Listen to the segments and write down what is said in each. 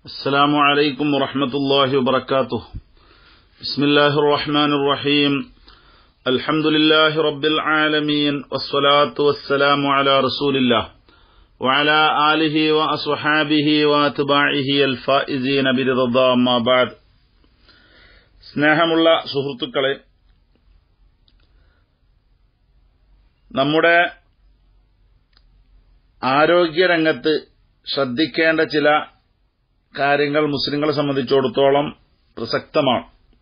السلام عليكم ورحمة الله وبركاته. بسم الله الرحمن الرحيم. الحمد لله رب العالمين والصلاة والسلام على رسول الله وعلى آله وأصحابه وأتباعه الفائزين برضا الله أما بعد. സ്നേഹമുള്ള സുഹൃത്തുക്കളെ, നമ്മുടെ ആരോഗ്യരംഗത്ത് ശ്രദ്ധിക്കേണ്ട ചില കാര്യങ്ങൾ മുസ്ലിങ്ങളെ സംബന്ധിച്ചിടത്തോളം പ്രസക്തമാണ്.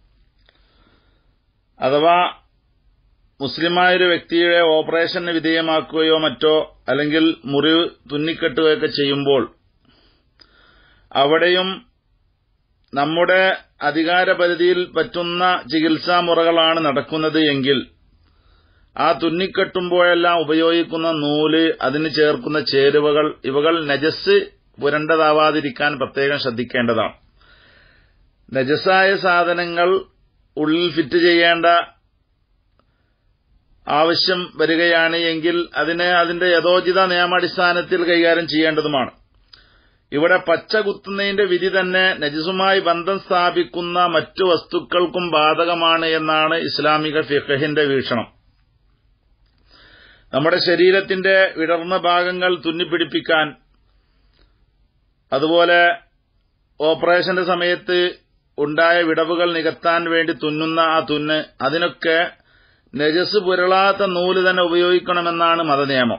അഥവാ മുസ്ലിമായൊരു വ്യക്തിയെ ഓപ്പറേഷന് വിധേയമാക്കുകയോ മറ്റോ അല്ലെങ്കിൽ മുറിവ് തുന്നിക്കെട്ടുകയൊക്കെ ചെയ്യുമ്പോൾ അവിടെയും നമ്മുടെ അധികാരപരിധിയിൽ പറ്റുന്ന ചികിത്സാ മുറകളാണ് നടക്കുന്നത് എങ്കിൽ ആ തുന്നിക്കെട്ടുമ്പോഴെല്ലാം ഉപയോഗിക്കുന്ന നൂല്, അതിന് ചേർക്കുന്ന ചേരുവകൾ, ഇവകൾ നജസ് പുരണ്ടതാവാതിരിക്കാൻ പ്രത്യേകം ശ്രദ്ധിക്കേണ്ടതാണ്. നജസായ സാധനങ്ങൾ ഉള്ളിൽ ഫിറ്റ് ചെയ്യേണ്ട ആവശ്യം വരികയാണ് എങ്കിൽ അതിന്റെ യഥോചിത നിയമാടിസ്ഥാനത്തിൽ കൈകാര്യം ചെയ്യേണ്ടതുമാണ്. ഇവിടെ പച്ച കുത്തുന്നതിന്റെ വിധി തന്നെ നജസുമായി ബന്ധം സ്ഥാപിക്കുന്ന മറ്റു വസ്തുക്കൾക്കും ബാധകമാണ് എന്നാണ് ഇസ്ലാമിക ഫിഖഹിന്റെ വീക്ഷണം. നമ്മുടെ ശരീരത്തിന്റെ വിടർന്ന ഭാഗങ്ങൾ തുന്നിപ്പിടിപ്പിക്കാൻ, അതുപോലെ ഓപ്പറേഷന്റെ സമയത്ത് ഉണ്ടായ വിടവുകൾ നികത്താൻ വേണ്ടി തുന്നുന്ന ആ തുന്ന്, അതിനൊക്കെ നജസ് പുരളാത്ത നൂല് തന്നെ ഉപയോഗിക്കണമെന്നാണ് മതനിയമം.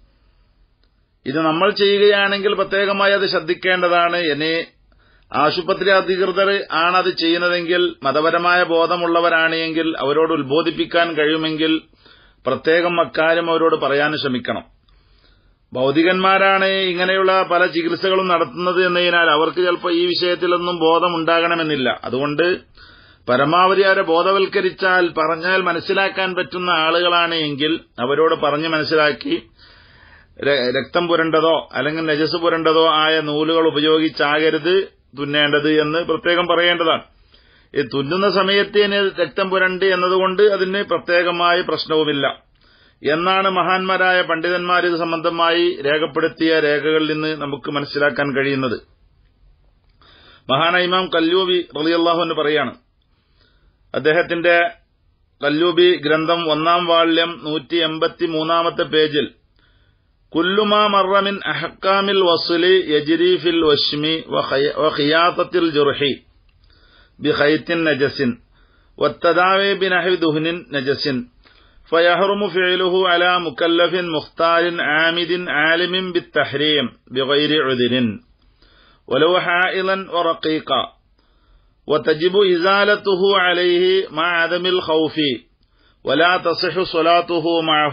ഇത് നമ്മൾ ചെയ്യുകയാണെങ്കിൽ പ്രത്യേകമായി അത് ശ്രദ്ധിക്കേണ്ടതാണ്. ഇനി ആശുപത്രി അധികൃതർ ആണത് ചെയ്യുന്നതെങ്കിൽ, മതപരമായ ബോധമുള്ളവരാണ് എങ്കിൽ അവരോട് ഉത്ബോധിപ്പിക്കാൻ കഴിയുമെങ്കിൽ പ്രത്യേകം അക്കാര്യം അവരോട് പറയാൻ ശ്രമിക്കണം. ഭൗതികന്മാരാണ് ഇങ്ങനെയുള്ള പല ചികിത്സകളും നടത്തുന്നത് എന്നതിനാൽ അവർക്ക് ചിലപ്പോൾ ഈ വിഷയത്തിലൊന്നും ബോധമുണ്ടാകണമെന്നില്ല. അതുകൊണ്ട് പരമാവധി അവരെ ബോധവൽക്കരിച്ചാൽ, പറഞ്ഞാൽ മനസ്സിലാക്കാൻ പറ്റുന്ന ആളുകളാണ് എങ്കിൽ അവരോട് പറഞ്ഞ് മനസ്സിലാക്കി രക്തം പുരണ്ടതോ അല്ലെങ്കിൽ നജസ് പുരണ്ടതോ ആയ നൂലുകൾ ഉപയോഗിച്ചാകരുത് തുന്നേണ്ടത് എന്ന് പ്രത്യേകം പറയേണ്ടതാണ്. ഈ തുന്നുന്ന സമയത്ത് രക്തം പുരണ്ട് എന്നതുകൊണ്ട് അതിന് പ്രത്യേകമായ പ്രശ്നവുമില്ല എന്നാണ് മഹാന്മാരായ പണ്ഡിതന്മാർ ഇത് സംബന്ധമായി രേഖപ്പെടുത്തിയ രേഖകളിൽ നിന്ന് നമുക്ക് മനസ്സിലാക്കാൻ കഴിയുന്നത്. മഹാനായ ഇമാം കല്ലൂബി റളിയല്ലാഹു അൻഹു പറയാണ്, അദ്ദേഹത്തിന്റെ കല്ലൂബി ഗ്രന്ഥം 1-ാം വാള്യം 183-ാമത്തെ പേജിൽ, കുല്ലുമാ മർറ മിൻ അഹ്കാമിൽ വസ്ലി യജ്രി ഫിൽ വശ്മി വഖിയാതത്തിൽ ജുർഹി ബിഖൈത്തിൻ നജസിൻ വത്തദാവി ബിനഹ്വി ദുഹ്നിൻ നജസിൻ فيحرم فعله على مكلف مختار عامد عالم بالتحريم بغير عذر ولو حائلا ورقيقا وتجب إزالته عليه مع عدم الخوف ولا تصح صلاته معه.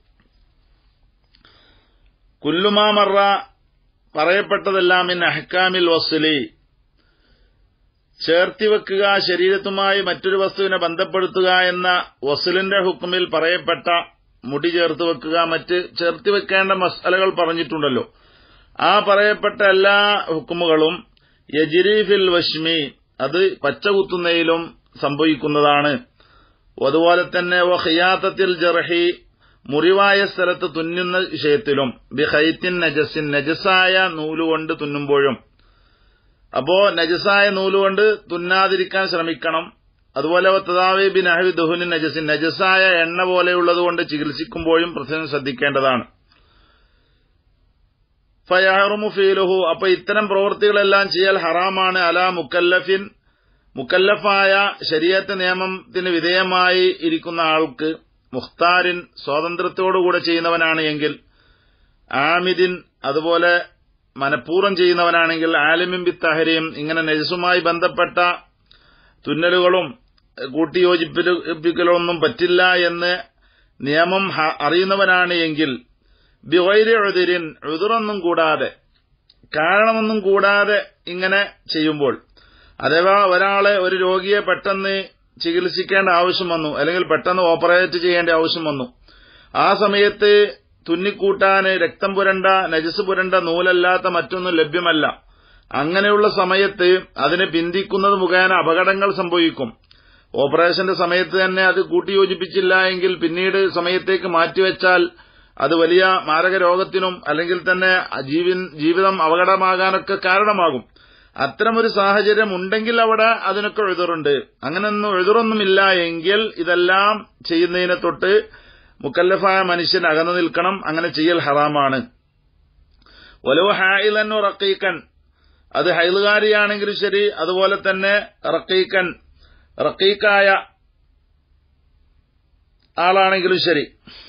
كل ما مر പറയപ്പെട്ടതെല്ലാം മിൻ അഹ്കാമിൽ വസ്ലി, ചേർത്തിവെക്കുക, ശരീരത്തുമായി മറ്റൊരു വസ്തുവിനെ ബന്ധപ്പെടുത്തുക എന്ന വസ്ലിന്റെ ഹുക്കുമിൽ പറയപ്പെട്ട മുടി ചേർത്ത് വെക്കുക, മറ്റ് ചേർത്തിവെക്കേണ്ട മസലകൾ പറഞ്ഞിട്ടുണ്ടല്ലോ. ആ പറയപ്പെട്ട എല്ലാ ഹുക്കുമുകളും യജ്രി ഫിൽ വശ്മി, അത് പച്ച കുത്തുന്നതിലും സംഭവിക്കുന്നതാണ്. അതുപോലെ തന്നെ വഖിയാതത്തിൽ ജർഹി, മുറിവായ സ്ഥലത്ത് തുന്നുന്ന വിഷയത്തിലും ബിഖൈത്തിൻ നജസിൻ, നജസായ നൂലുകൊണ്ട് തുന്നുമ്പോഴും. അപ്പോ നജസായ നൂലുകൊണ്ട് തുന്നാതിരിക്കാൻ ശ്രമിക്കണം. അതുപോലെ തദാവി ബിനഹ്വി ദുഹ്നിൻ നജസിൻ, നജസായ എണ്ണ പോലെയുള്ളതുകൊണ്ട് ചികിത്സിക്കുമ്പോഴും പ്രത്യേകം ശ്രദ്ധിക്കേണ്ടതാണ്. ഫയഹ്റുമു ഫീലുഹു, അപ്പൊ ഇത്തരം പ്രവൃത്തികളെല്ലാം ചെയ്യൽ ഹറാമാണ്. അലാ മുക്കല്ലഫിൻ, മുക്കല്ലഫായ ശരീഅത്ത് നിയമത്തിന് വിധേയമായി ഇരിക്കുന്ന ആൾക്ക്, മുഖ്താരിൻ സ്വാതന്ത്ര്യത്തോടുകൂടെ ചെയ്യുന്നവനാണ് എങ്കിൽ, ആമിദിൻ അതുപോലെ മനഃപൂർവ്വം ചെയ്യുന്നവനാണെങ്കിൽ, ആലിമിൻ ബിത്തഹരീം, ഇങ്ങനെ നജസുമായി ബന്ധപ്പെട്ട തുന്നലുകളും കൂട്ടിയോജിപ്പിക്കലൊന്നും പറ്റില്ല എന്ന് നിയമം അറിയുന്നവനാണ് എങ്കിൽ, ബിഗൈരി ഉദ്രിൻ, ഉദ്റൊന്നും കൂടാതെ, കാരണമൊന്നും കൂടാതെ ഇങ്ങനെ ചെയ്യുമ്പോൾ, അഥവാ ഒരു രോഗിയെ പെട്ടെന്ന് ചികിത്സിക്കേണ്ട ആവശ്യം വന്നു, അല്ലെങ്കിൽ പെട്ടെന്ന് ഓപ്പറേറ്റ് ചെയ്യേണ്ട ആവശ്യം വന്നു, ആ സമയത്ത് തുന്നിക്കൂട്ടാന് രക്തം പുരണ്ട, നജസ് പുരണ്ട നൂലല്ലാത്ത മറ്റൊന്നും ലഭ്യമല്ല. അങ്ങനെയുള്ള സമയത്ത് അതിനെ ബന്ധിക്കുന്നത് മുഖേന അപകടങ്ങൾ സംഭവിക്കും. ഓപ്പറേഷന്റെ സമയത്ത് തന്നെ അത് കൂട്ടിയോജിപ്പിച്ചില്ല എങ്കിൽ പിന്നീട് സമയത്തേക്ക് മാറ്റിവെച്ചാൽ അത് വലിയ മാരക രോഗത്തിനും അല്ലെങ്കിൽ തന്നെ ജീവിതം അപകടമാകാനൊക്കെ കാരണമാകും. അത്തരമൊരു സാഹചര്യം ഉണ്ടെങ്കിൽ അവിടെ അതിനൊക്കെ എഴുതുറുണ്ട്. അങ്ങനെയൊന്നും എഴുതുറൊന്നുമില്ല എങ്കിൽ ഇതെല്ലാം ചെയ്യുന്നതിനെ തൊട്ട് മുക്കല്ലഫായ മനുഷ്യൻ അകന്നു നിൽക്കണം. അങ്ങനെ ചെയ്യൽ ഹറാമാണ്. വലോ ഹായിലൻ റഖീഖൻ, അത് ഹൈലുകാരിയാണെങ്കിലും ശരി, അതുപോലെ തന്നെ റഖീഖൻ, റഖീഖായ ആളാണെങ്കിലും ശരി.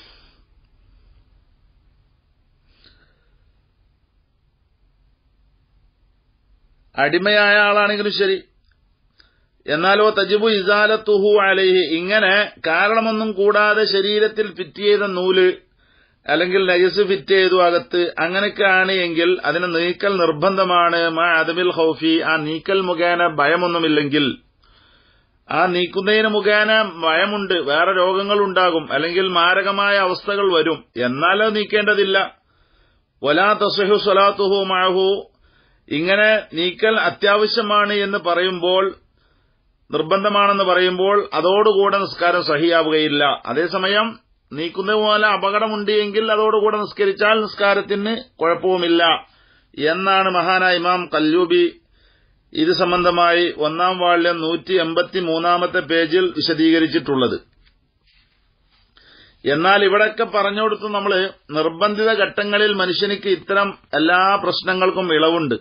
അടിമയായ ആളാണെങ്കിലും ശരി. എന്നാലോ തജിബു ഇസാലത്തുഹു അലൈഹി, ഇങ്ങനെ കാരണമൊന്നും കൂടാതെ ശരീരത്തിൽ ഫിറ്റ് ചെയ്ത നൂല് അല്ലെങ്കിൽ നജസ് ഫിറ്റ് ചെയ്തു അകത്ത്, അങ്ങനെയൊക്കെയാണ് എങ്കിൽ അതിന് നീക്കൽ നിർബന്ധമാണ്. മാ അദമിൽ ഖൗഫി, ആ നീക്കൽ മുഖേന ഭയമൊന്നുമില്ലെങ്കിൽ. ആ നീക്കുന്നതിന് മുഖേന ഭയമുണ്ട്, വേറെ രോഗങ്ങളുണ്ടാകും, അല്ലെങ്കിൽ മാരകമായ അവസ്ഥകൾ വരും, എന്നാലോ നീക്കേണ്ടതില്ല. വലാ തസ്ഹു സ്വലാത്തുഹു മഅഹു, ഇങ്ങനെ നീക്കൽ അത്യാവശ്യമാണ് എന്ന് പറയുമ്പോൾ, നിർബന്ധമാണെന്ന് പറയുമ്പോൾ അതോടുകൂടെ നിസ്കാരം സഹിയാവുകയില്ല. അതേസമയം നീക്കുന്നത് പോലെ അപകടമുണ്ട് എങ്കിൽ അതോടുകൂടെ നിസ്കരിച്ചാൽ നിസ്കാരത്തിന് കുഴപ്പവുമില്ല എന്നാണ് മഹാനായ ഇമാം ഖല്ലൂബി ഇത് സംബന്ധമായി 1-ാം വാള്യം 183-ാമത്തെ പേജിൽ വിശദീകരിച്ചിട്ടുള്ളത്. എന്നാൽ ഇവിടെയൊക്കെ പറഞ്ഞുകൊടുത്ത് നമ്മൾ നിർബന്ധിത ഘട്ടങ്ങളിൽ മനുഷ്യനിക്ക് ഇത്തരം എല്ലാ പ്രശ്നങ്ങൾക്കും ഇളവുണ്ട്.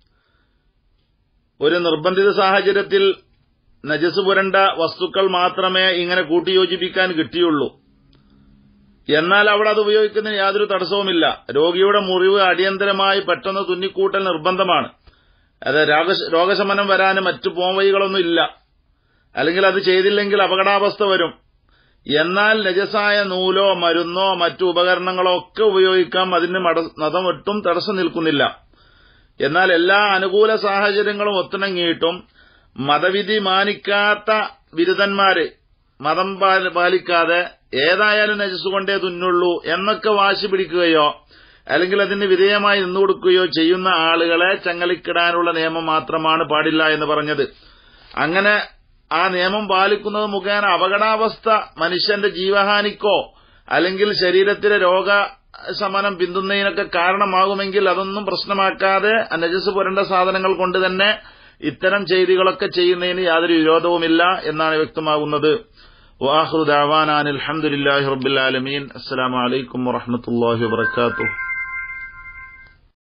ഒരു നിർബന്ധിത സാഹചര്യത്തിൽ നജസ് പുരണ്ട വസ്തുക്കൾ മാത്രമേ ഇങ്ങനെ കൂട്ടിയോജിപ്പിക്കാൻ കിട്ടിയുള്ളൂ. എന്നാൽ അവിടെ അത് ഉപയോഗിക്കുന്നതിന് യാതൊരു തടസ്സവുമില്ല. രോഗിയുടെ മുറിവ് അടിയന്തരമായി പെട്ടെന്ന് തുന്നിക്കൂട്ടൽ നിർബന്ധമാണ്. അത് രോഗശമനം വരാനും മറ്റു പോംവഴികളൊന്നും ഇല്ല. അല്ലെങ്കിൽ അത് ചെയ്തില്ലെങ്കിൽ അപകടാവസ്ഥ വരും. എന്നാൽ നജസായ നൂലോ മരുന്നോ മറ്റു ഉപകരണങ്ങളോ ഒക്കെ ഉപയോഗിക്കാം. അതിന് മതമൊട്ടും തടസ്സം നിൽക്കുന്നില്ല. എന്നാൽ എല്ലാ അനുകൂല സാഹചര്യങ്ങളും ഒത്തിണങ്ങിയിട്ടും മതവിധി മാനിക്കാത്ത ബിരുദന്മാര് മതം പാലിക്കാതെ ഏതായാലും നജസ് കൊണ്ടേ തുന്നുള്ളൂ എന്നൊക്കെ വാശി പിടിക്കുകയോ അല്ലെങ്കിൽ അതിന് വിധേയമായി നിന്നുകൊടുക്കുകയോ ചെയ്യുന്ന ആളുകളെ ചങ്ങലിക്കിടാനുള്ള നിയമം മാത്രമാണ് പാടില്ല എന്ന് പറഞ്ഞത്. അങ്ങനെ ആ നിയമം പാലിക്കുന്നത് മുഖേന അപകടാവസ്ഥ മനുഷ്യന്റെ ജീവഹാനിക്കോ അല്ലെങ്കിൽ ശരീരത്തിലെ രോഗശമനം പിന്തുന്നതിനൊക്കെ കാരണമാകുമെങ്കിൽ അതൊന്നും പ്രശ്നമാക്കാതെ നജസ് പുരണ്ട സാധനങ്ങൾ കൊണ്ട് തന്നെ ഇത്തരം ചെയ്തികളൊക്കെ ചെയ്യുന്നതിന് യാതൊരു വിരോധവുമില്ല എന്നാണ് വ്യക്തമാകുന്നത്. വആഖിറു ദഅവാനാ അൽഹംദുലില്ലാഹി റബ്ബിൽ ആലമീൻ. അസ്സലാമു അലൈക്കും വറഹ്മത്തുള്ളാഹി വബറകാതുഹു.